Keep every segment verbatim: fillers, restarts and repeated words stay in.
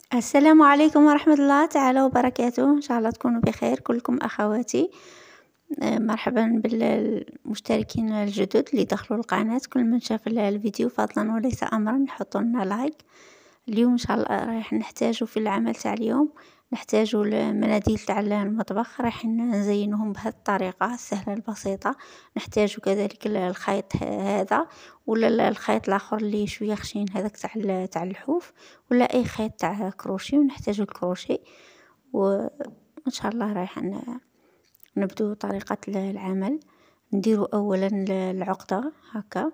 السلام عليكم ورحمة الله تعالى وبركاته. إن شاء الله تكونوا بخير كلكم أخواتي. آه، مرحبا بالمشتركين الجدد اللي دخلوا القناة. كل من شاف ال- الفيديو فضلا وليس أمرا يحطوا لنا لايك. اليوم إن شاء الله رايح نحتاجوا في العمل تاع اليوم، نحتاجوا المناديل تاع المطبخ، رايح نزينهم بهذه الطريقة السهلة البسيطة. نحتاجوا كذلك ال- الخيط ه- هذا ولا ال- الخيط الآخر اللي شوية خشين هذاك تاع ال- تاع الحوف، ولا أي خيط تاع كروشي، ونحتاجوا الكروشي. وإن شاء الله رايح ن- نبدو طريقة ال- العمل. نديروا أولا ال- العقدة هكا.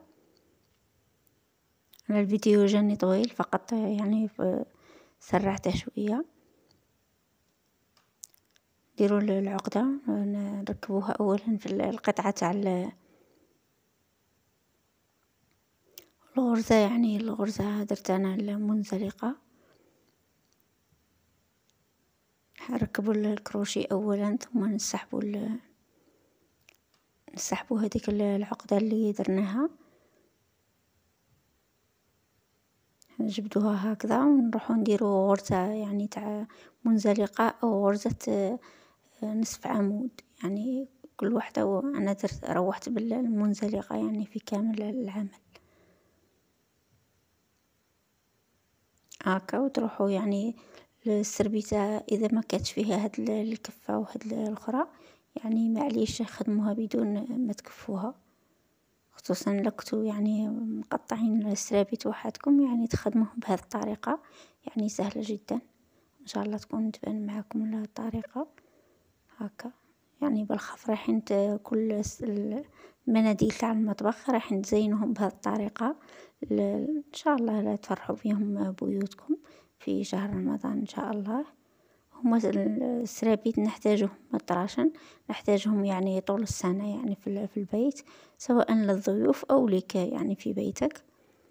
أنا الفيديو جاني طويل فقط يعني ف- سرعته شوية. نديروا ال- العقدة، نركبوها أولا في ال- القطعة تاع ال- الغرزة، يعني الغرزة درت أنا المنزلقة. نركبوا الكروشي أولا ثم نسحبوا ال- نسحبوا هذيك ال- العقدة اللي درناها، نجبدوها هكذا ونروحوا نديروا غرزة يعني تاع منزلقة أو غرزة آه، نصف عمود. يعني كل واحدة وأنا درت روحت بالمنزلقة يعني في كامل العمل هكا. وتروحوا يعني السربيتة إذا ما كانتش فيها هاد ال- الكفة وهاد ال- الأخرى، يعني معليش خدموها بدون ما تكفوها، خصوصا لو كنتو يعني مقطعين السرابيت وحدكم، يعني تخدموهم بهذه الطريقة، يعني سهلة جدا. إن شاء الله تكون تبان معكم الطريقة هكا. يعني بالخف رايحين ت- كل الس- المناديل تاع المطبخ راح نزينهم بهذه الطريقة. ل- إن شاء الله لا تفرحوا بهم بيوتكم في شهر رمضان إن شاء الله. هما السرابيت نحتاجهم مطراشا، نحتاجهم يعني طول السنة يعني في ال- في البيت، سواء للضيوف أو لك يعني في بيتك.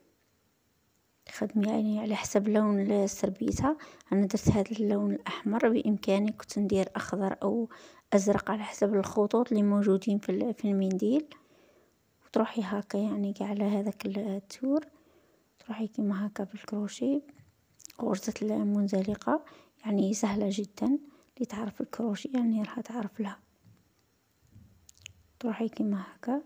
خدمي يعني على حسب لون السربيتة. أنا درت هذا اللون الأحمر، بإمكاني كنت ندير أخضر أو أزرق على حسب الخطوط اللي موجودين في ال- في المنديل. وتروحي هكا يعني قاع على هذاك التور، تروحي كيما هكا بالكروشي غرزة المنزلقة. يعني سهلة جدا، اللي تعرف الكروشي يعني راح تعرف لها. تروحي كيما هكا.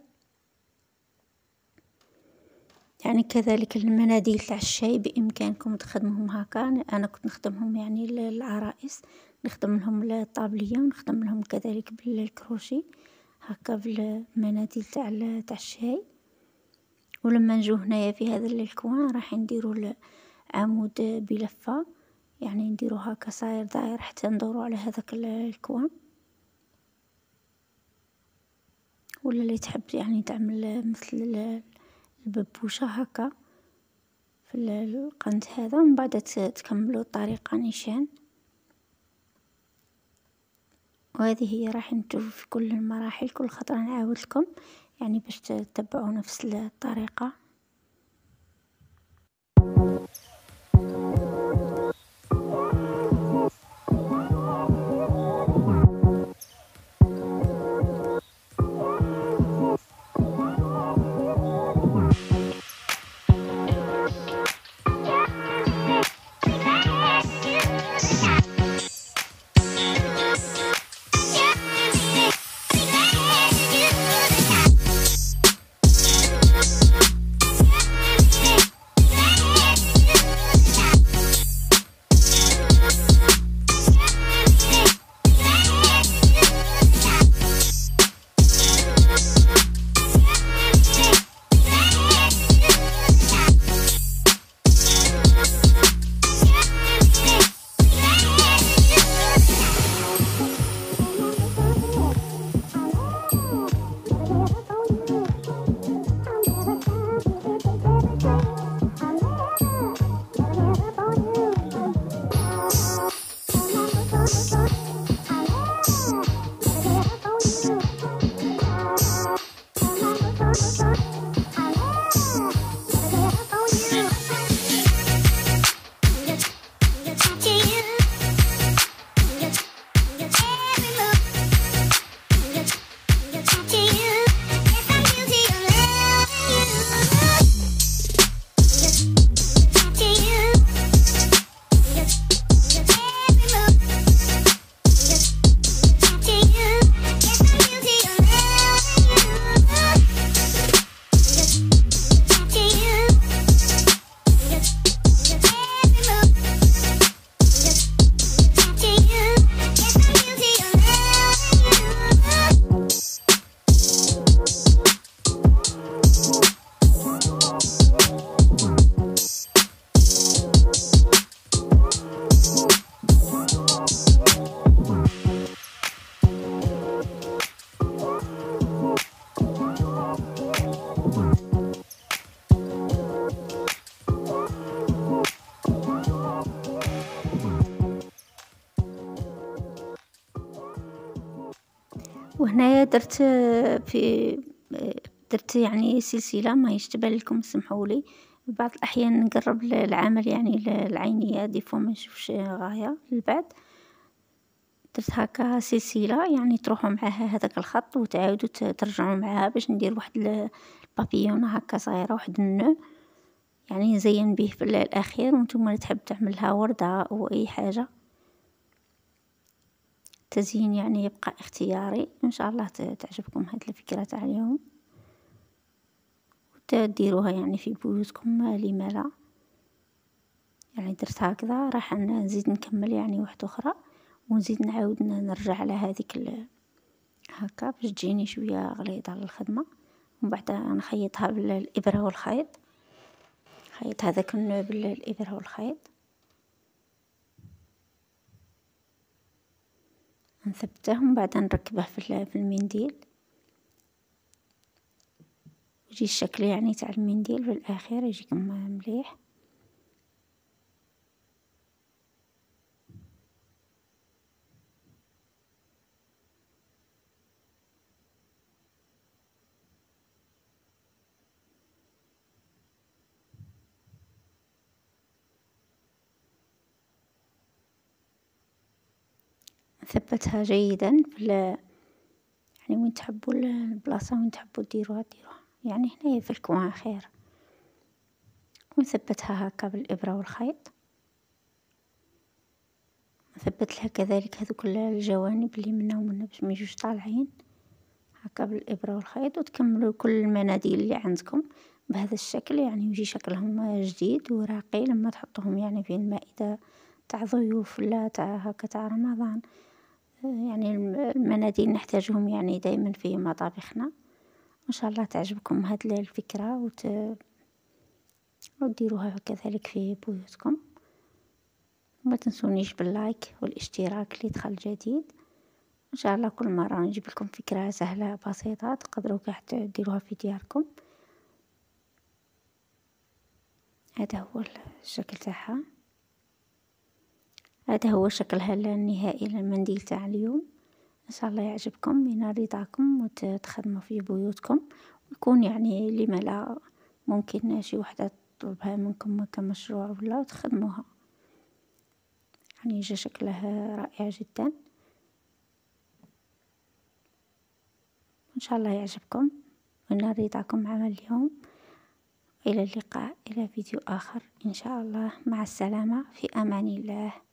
يعني كذلك المناديل تاع الشاي بإمكانكم تخدمهم هكا. أنا كنت نخدمهم يعني للعرائس، نخدم لهم الطابلية ونخدم لهم كذلك بالكروشي هكا بالمناديل تاع ال- تاع الشاي. ولما نجو هنايا في هذا الكوان راح نديروا عمود بلفة، يعني نديروا هكا صاير داير حتى ندوروا على هذاك ال- الكوان. ولا اللي تحب يعني تعمل مثل ال- الببوشة هكا في ال- القند هذا، ومن بعد ت- تكملوا الطريقة نيشان. وهذه هي راح نشوف في كل المراحل، كل خطرة نعاود لكم يعني باش تتبعوا نفس الطريقة. وهنايا درت في درت يعني سلسلة ماهيش تبان لكم سمحولي، بعض الأحيان نقرب العمل يعني العينية دي فوا ما نشوفش غاية للبعد، درت هاكا سلسلة يعني تروحوا معاها هذاك الخط وتعاودوا ترجعوا معاها باش ندير واحد البابيونة هاكا صغيرة واحد النو يعني نزين به في الأخير، وانتم تحب تعملها وردة أو أي حاجة. التزيين يعني يبقى اختياري، إن شاء الله تعجبكم هاد الفكرة تاع اليوم وتديروها يعني في بيوتكم، لما لا. يعني درت هكذا راح نزيد نكمل يعني واحدة أخرى ونزيد نعاود نرجع على هذيك ال... هكا باش تجيني شوية غليظة للخدمة، ومن بعد نخيطها بالإبرة والخيط، خيط هذاك النوع بالإبرة والخيط، نثبته ومن بعد نركبه في المنديل، يجي الشكل يعني تاع المنديل في الأخير يجيكم مليح. نثبتها جيدا في يعني وين تحبوا البلاصة وين تحبوا ديروها ديروها، يعني هنايا في الكوان خير. ونثبتها هكا بالإبرة والخيط، نثبت لها كذلك هذوك الجوانب اللي منا ومنا باش ما يجوش طالعين هكا بالإبرة والخيط، وتكملوا كل المناديل اللي عندكم بهذا الشكل، يعني يجي شكلهم جديد وراقي لما تحطوهم يعني في المائدة تاع ضيوف ولا تاع هكا تاع رمضان. يعني المناديل نحتاجهم يعني دائما في مطابخنا. ان شاء الله تعجبكم هاد الفكرة وت... وديروها كذلك في بيوتكم. ما تنسونيش باللايك والاشتراك اللي دخل جديد. ان شاء الله كل مرة نجيب لكم فكرة سهلة بسيطة تقدروا كاع ديروها في دياركم. هذا هو الشكل تاعها، هذا هو شكلها النهائي للمنديل تاع اليوم. ان شاء الله يعجبكم ينال رضاكم وتخدموا في بيوتكم، ويكون يعني لما لا ممكن شي وحده تطلبها منكم كمشروع ولا تخدموها، يعني جا شكلها رائع جدا. ان شاء الله يعجبكم وينال رضاكم عمل اليوم. الى اللقاء الى فيديو اخر ان شاء الله، مع السلامة، في امان الله.